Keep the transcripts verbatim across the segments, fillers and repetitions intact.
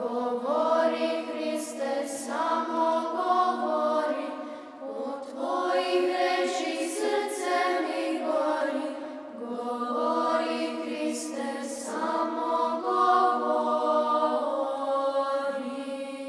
Govori, Hriste, samo govori, od tvojih reči srce mi gori. Govori, Hriste, samo govori.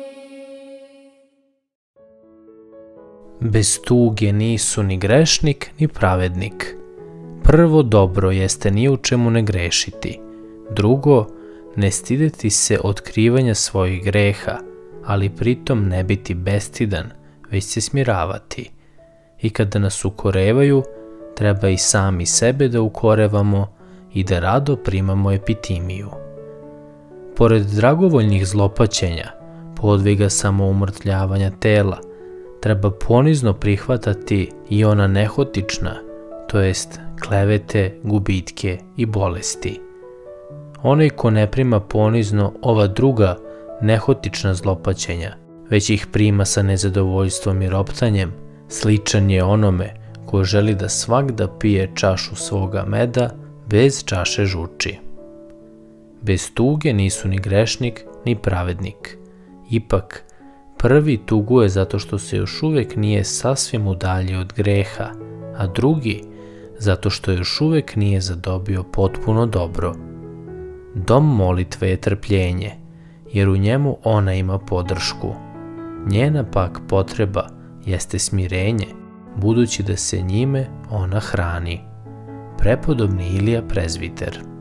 Bez tuge nisu ni grešnik ni pravednik. Prvo dobro jeste ni u čemu ne grešiti. Drugo, ne stideti se otkrivanja svojih greha, ali pritom ne biti bestidan, već se smiravati. I kada nas ukorevaju, treba i sami sebe da ukorevamo i da rado primamo epitimiju. Pored dragovoljnih zlopaćenja, podviga samoumrtvljavanja tela, treba ponizno prihvatati i ona nehotična, to jest klevete, gubitke i bolesti. Onaj ko ne prima ponizno ova druga nehotična zlopaćenja, već ih prima sa nezadovoljstvom i roptanjem, sličan je onome ko želi da svagda pije čašu svoga meda bez čaše žuči. Bez tuge nisu ni grešnik ni pravednik. Ipak, prvi tuguje zato što se još uvek nije sasvim udaljio od greha, a drugi zato što još uvek nije zadobio potpuno dobro. Dom molitve je trpljenje, jer u njemu ona ima podršku. Njena pak potreba jeste smirenje, budući da se njime ona hrani. Prepodobni Ilija Prezbiter.